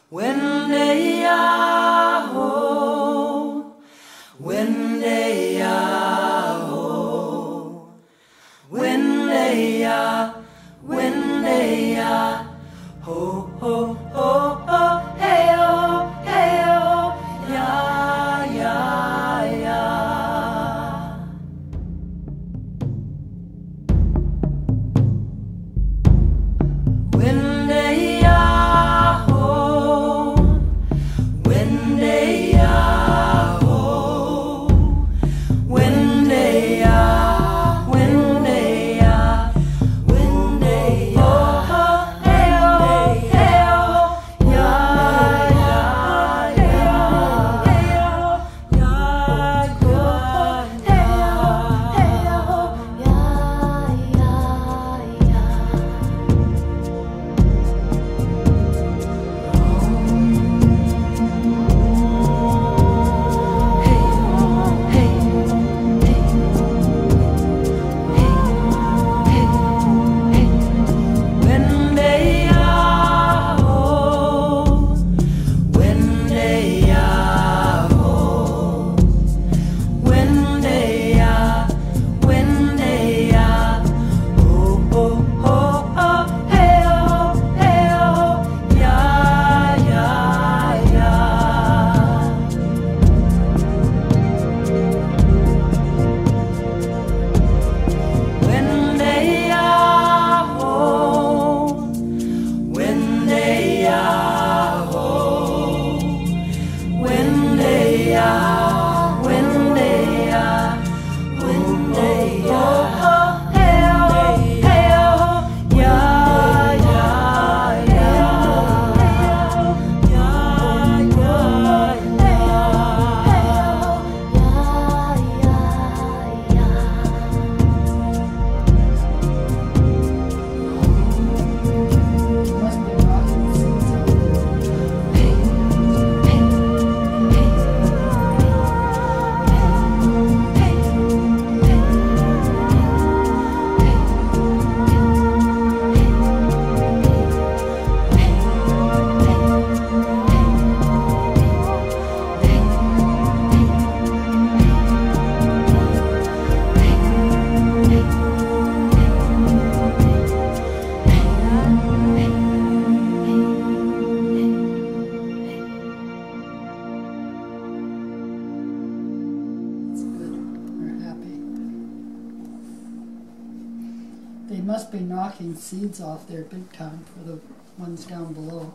Wendeyaho, Wendeyaho, Wendeya, Wendeya, ho, ho, ho, ho, hey, oh, ya, ya, ya. Wendeyaho, Wendeyaho, Wendeya, Wendeya, Wendeya, hey, oh, ya, ya, ya, ya, They must be knocking seeds off there big time for the ones down below.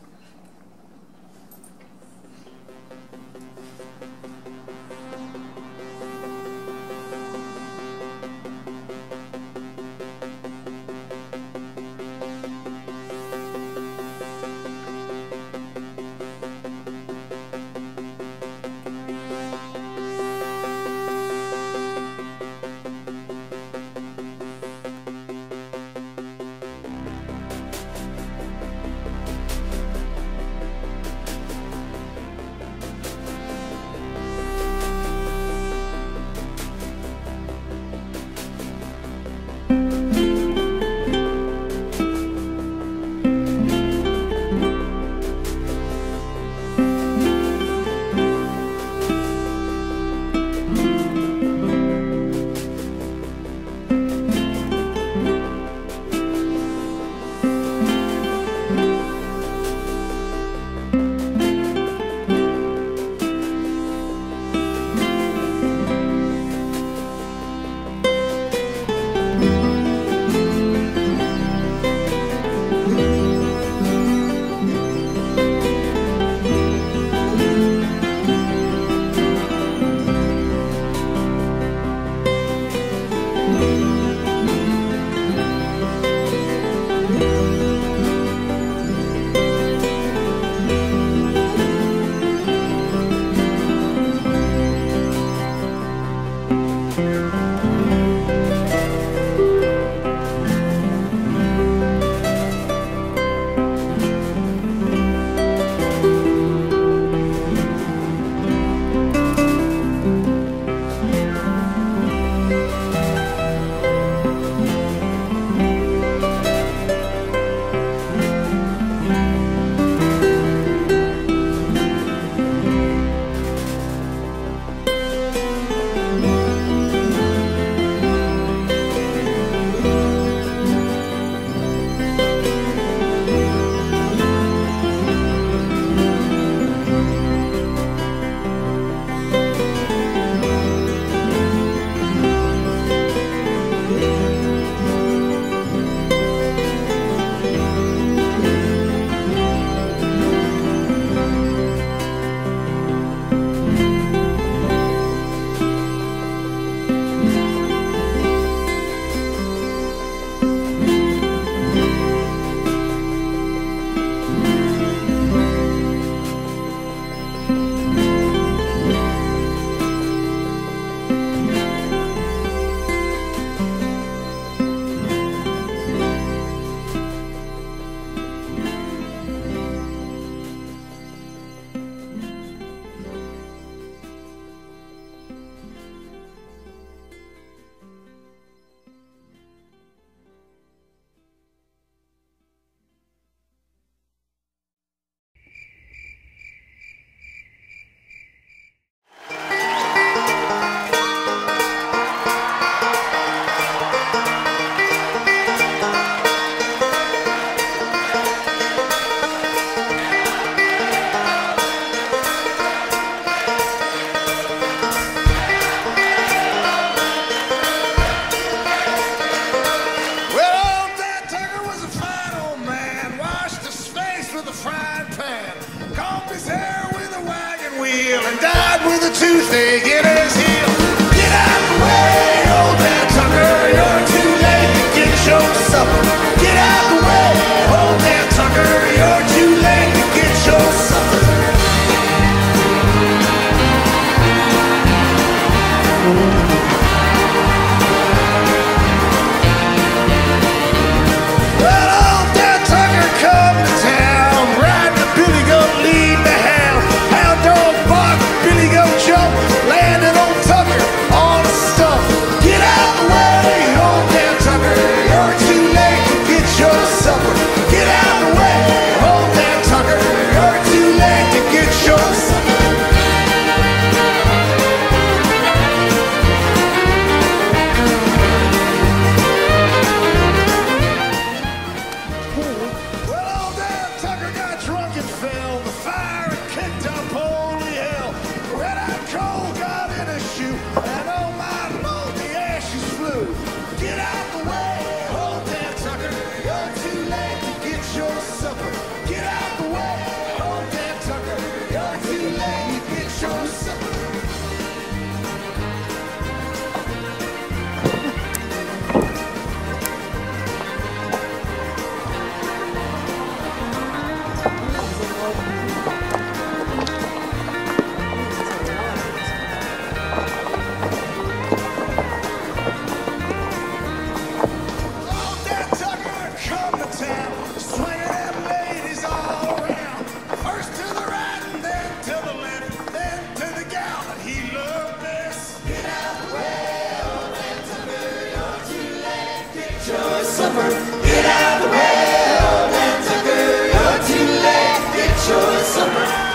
with a frying pan, combed his hair with a wagon wheel, and died with a toothache in his heel. Get out the way, old man Tucker, you're too late to get your supper. Get out the way, old man Tucker, you're too late to get your supper. Well, old man Tucker come to town, riding the billy goat, lead the hound. Hound dog bark, billy goat jump, landing on Tucker on the stump. Get out the way, old man Tucker, you're too late to get your supper. Get out the way, old man Tucker, you're too late to get your supper. Well, old man Tucker got drunk and fell. The fire had kicked up holy hell. Red-eyed coal got in his shoe, and oh my Lord, the ashes flew. Get out the way, old man Tucker, you're too late to get your supper. Get out the way, old man Tucker, you're too late to get your supper. Old man Tucker come to town, swinging them ladies all around. First to the right and then to the left, then to the gal that he loved best. Get out the way, old man Tucker, you're too late to get your supper. Get out the way, old man Tucker, you're too late to get your supper.